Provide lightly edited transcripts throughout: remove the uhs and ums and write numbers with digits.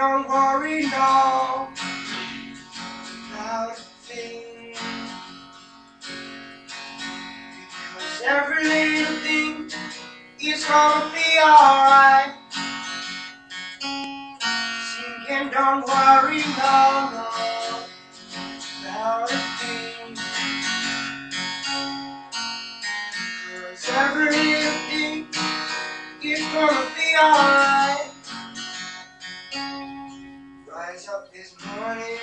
don't worry no about a thing, because every little thing is gonna be alright. Singing, don't worry no about a thing, cause every little thing is gonna be alright. Rise up this morning,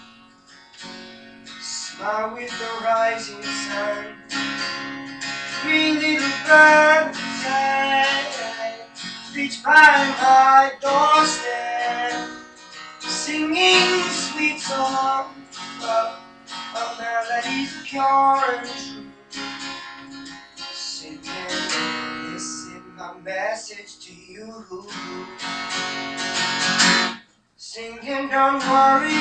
smile with the rising sun. Three little birds reach by my doorstep, singing sweet songs of melodies pure and true. Singing, this is my message to you. Singing, don't worry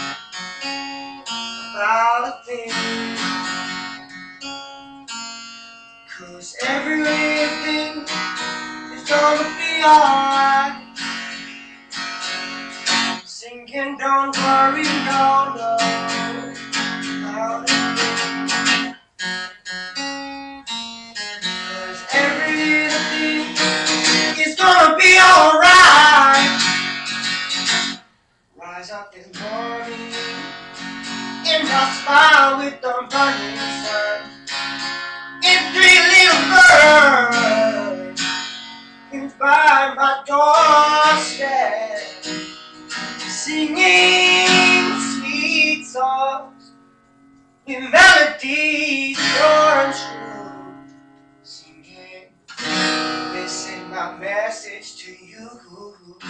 about a thing, cause every little thing is gonna be alright. Singing, don't worry no about a thing, cause every little thing is gonna be alright. Rise up this morning and I smile with the burning sun. And three little birds came by my doorstep, singing sweet songs with melodies pure and true. Singing, this is my message to you.